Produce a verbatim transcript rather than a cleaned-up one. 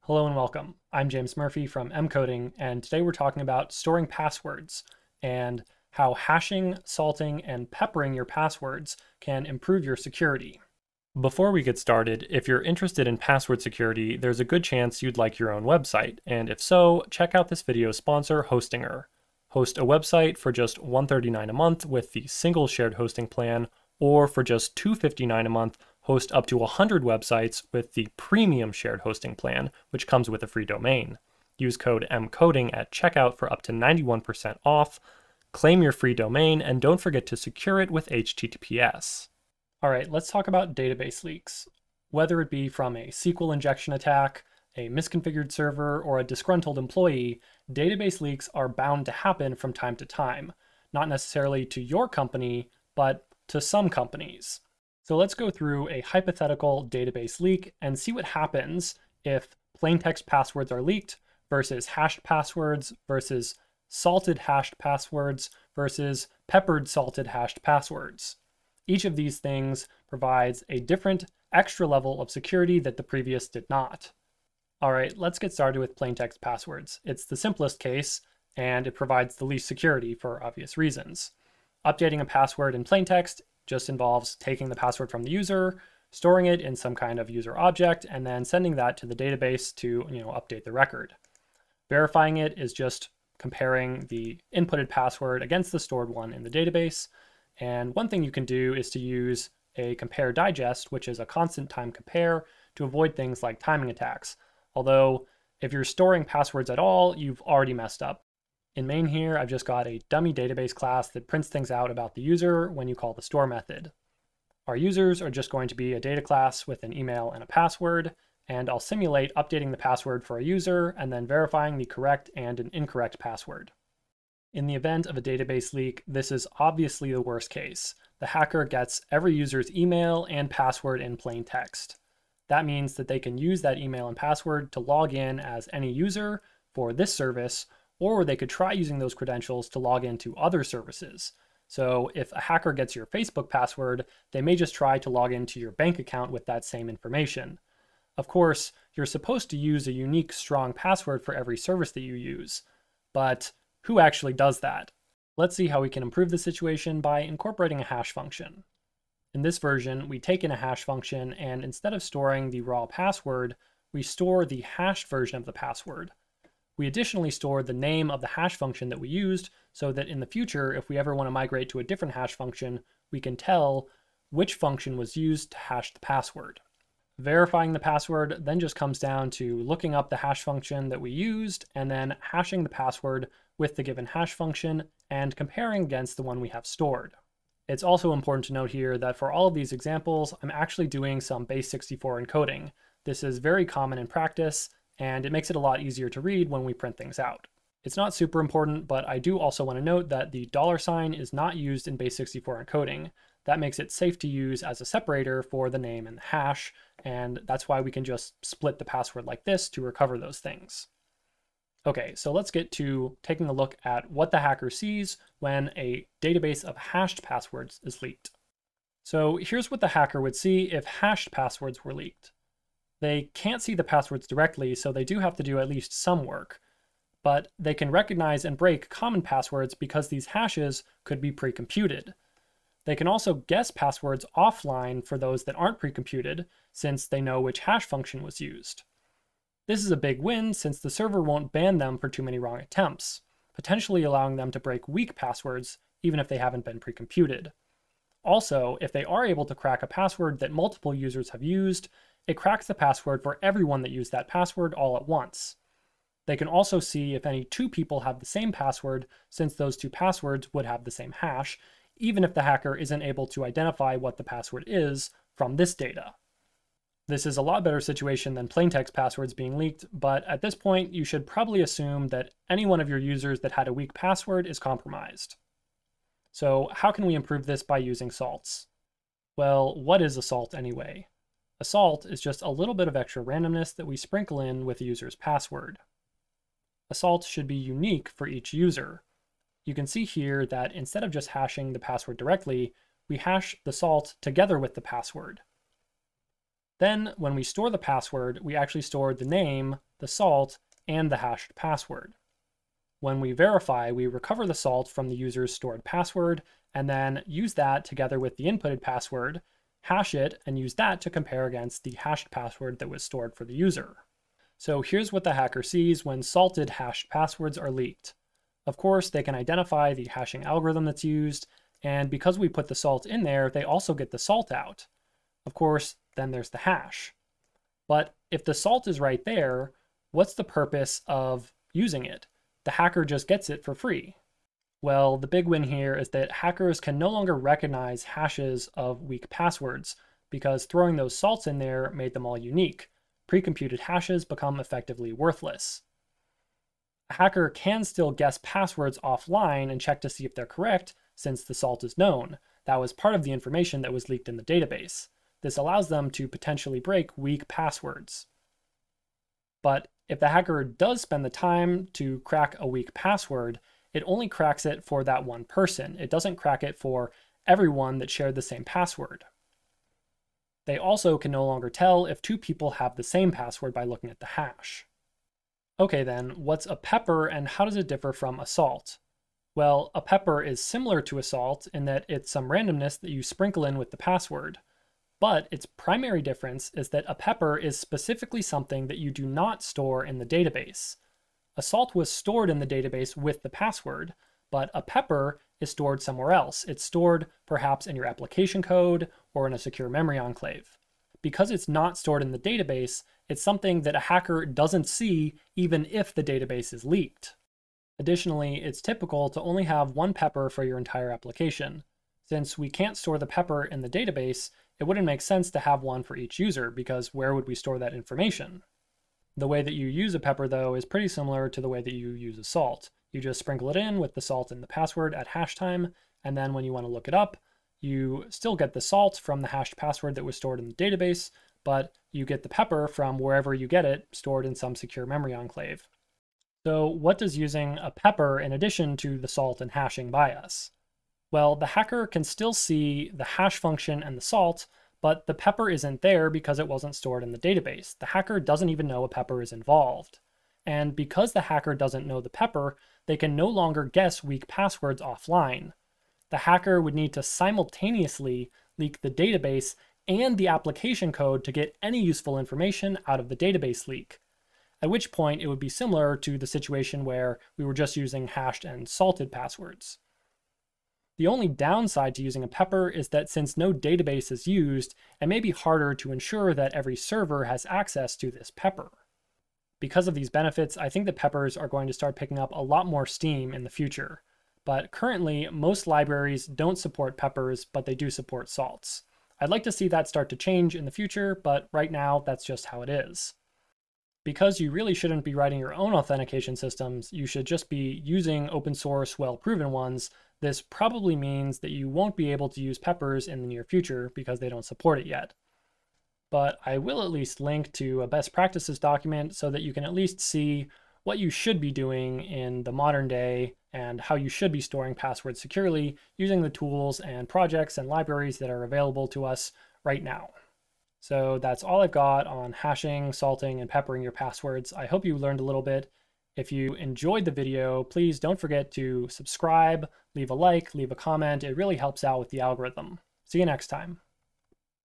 Hello and welcome. I'm James Murphy from mCoding, and today we're talking about storing passwords and how hashing, salting, and peppering your passwords can improve your security. Before we get started, if you're interested in password security, there's a good chance you'd like your own website, and if so, check out this video's sponsor, Hostinger. Host a website for just one hundred thirty-nine dollars a month with the single shared hosting plan, or for just two hundred fifty-nine dollars a month, host up to one hundred websites with the premium shared hosting plan, which comes with a free domain. Use code mCoding at checkout for up to ninety-one percent off. Claim your free domain, and don't forget to secure it with H T T P S. All right, let's talk about database leaks. Whether it be from a S Q L injection attack, a misconfigured server, or a disgruntled employee, database leaks are bound to happen from time to time. Not necessarily to your company, but to some companies. So let's go through a hypothetical database leak and see what happens if plaintext passwords are leaked versus hashed passwords versus salted hashed passwords versus peppered salted hashed passwords. Each of these things provides a different extra level of security that the previous did not. All right, let's get started with plaintext passwords. It's the simplest case, and it provides the least security for obvious reasons. Updating a password in plaintext just involves taking the password from the user, storing it in some kind of user object, and then sending that to the database to, you know, update the record. Verifying it is just comparing the inputted password against the stored one in the database. And one thing you can do is to use a compare digest, which is a constant time compare, to avoid things like timing attacks. Although if you're storing passwords at all, you've already messed up. In main here, I've just got a dummy database class that prints things out about the user when you call the store method. Our users are just going to be a data class with an email and a password, and I'll simulate updating the password for a user and then verifying the correct and an incorrect password. In the event of a database leak, this is obviously the worst case. The hacker gets every user's email and password in plain text. That means that they can use that email and password to log in as any user for this service, or they could try using those credentials to log into other services. So if a hacker gets your Facebook password, they may just try to log into your bank account with that same information. Of course, you're supposed to use a unique, strong password for every service that you use, but who actually does that? Let's see how we can improve the situation by incorporating a hash function. In this version, we take in a hash function, and instead of storing the raw password, we store the hashed version of the password. We additionally store the name of the hash function that we used so that in the future, if we ever want to migrate to a different hash function, we can tell which function was used to hash the password. Verifying the password then just comes down to looking up the hash function that we used and then hashing the password with the given hash function and comparing against the one we have stored. It's also important to note here that for all of these examples, I'm actually doing some base sixty-four encoding. This is very common in practice, and it makes it a lot easier to read when we print things out. It's not super important, but I do also want to note that the dollar sign is not used in base sixty-four encoding. That makes it safe to use as a separator for the name and the hash, and that's why we can just split the password like this to recover those things. Okay, so let's get to taking a look at what the hacker sees when a database of hashed passwords is leaked. So here's what the hacker would see if hashed passwords were leaked. They can't see the passwords directly, so they do have to do at least some work. But they can recognize and break common passwords because these hashes could be pre-computed. They can also guess passwords offline for those that aren't pre-computed, since they know which hash function was used. This is a big win since the server won't ban them for too many wrong attempts, potentially allowing them to break weak passwords even if they haven't been pre-computed. Also, if they are able to crack a password that multiple users have used, it cracks the password for everyone that used that password all at once. They can also see if any two people have the same password, since those two passwords would have the same hash, even if the hacker isn't able to identify what the password is from this data. This is a lot better situation than plaintext passwords being leaked, but at this point, you should probably assume that any one of your users that had a weak password is compromised. So how can we improve this by using salts? Well, what is a salt anyway? A salt is just a little bit of extra randomness that we sprinkle in with a user's password. A salt should be unique for each user. You can see here that instead of just hashing the password directly, we hash the salt together with the password. Then when we store the password, we actually store the name, the salt, and the hashed password. When we verify, we recover the salt from the user's stored password, and then use that together with the inputted password, hash it, and use that to compare against the hashed password that was stored for the user. So here's what the hacker sees when salted hashed passwords are leaked. Of course, they can identify the hashing algorithm that's used, and because we put the salt in there, they also get the salt out. Of course, then there's the hash. But if the salt is right there, what's the purpose of using it? The hacker just gets it for free. Well, the big win here is that hackers can no longer recognize hashes of weak passwords because throwing those salts in there made them all unique. Pre-computed hashes become effectively worthless. A hacker can still guess passwords offline and check to see if they're correct since the salt is known. That was part of the information that was leaked in the database. This allows them to potentially break weak passwords. But if the hacker does spend the time to crack a weak password, it only cracks it for that one person. It doesn't crack it for everyone that shared the same password. They also can no longer tell if two people have the same password by looking at the hash. Okay then, what's a pepper and how does it differ from a salt? Well, a pepper is similar to a salt in that it's some randomness that you sprinkle in with the password. But its primary difference is that a pepper is specifically something that you do not store in the database. A salt was stored in the database with the password, but a pepper is stored somewhere else. It's stored perhaps in your application code or in a secure memory enclave. Because it's not stored in the database, it's something that a hacker doesn't see even if the database is leaked. Additionally, it's typical to only have one pepper for your entire application. Since we can't store the pepper in the database, it wouldn't make sense to have one for each user because where would we store that information? The way that you use a pepper, though, is pretty similar to the way that you use a salt. You just sprinkle it in with the salt and the password at hash time, and then when you want to look it up, you still get the salt from the hashed password that was stored in the database, but you get the pepper from wherever you get it, stored in some secure memory enclave. So what does using a pepper in addition to the salt and hashing buy us? Well, the hacker can still see the hash function and the salt, but the pepper isn't there because it wasn't stored in the database. The hacker doesn't even know a pepper is involved. And because the hacker doesn't know the pepper, they can no longer guess weak passwords offline. The hacker would need to simultaneously leak the database and the application code to get any useful information out of the database leak. At which point it would be similar to the situation where we were just using hashed and salted passwords. The only downside to using a pepper is that since no database is used, it may be harder to ensure that every server has access to this pepper. Because of these benefits, I think that peppers are going to start picking up a lot more steam in the future. But currently, most libraries don't support peppers, but they do support salts. I'd like to see that start to change in the future, but right now, that's just how it is. Because you really shouldn't be writing your own authentication systems, you should just be using open source, well-proven ones. This probably means that you won't be able to use peppers in the near future because they don't support it yet. But I will at least link to a best practices document so that you can at least see what you should be doing in the modern day and how you should be storing passwords securely using the tools and projects and libraries that are available to us right now. So that's all I've got on hashing, salting, and peppering your passwords. I hope you learned a little bit. If you enjoyed the video, please don't forget to subscribe, leave a like, leave a comment. It really helps out with the algorithm. See you next time.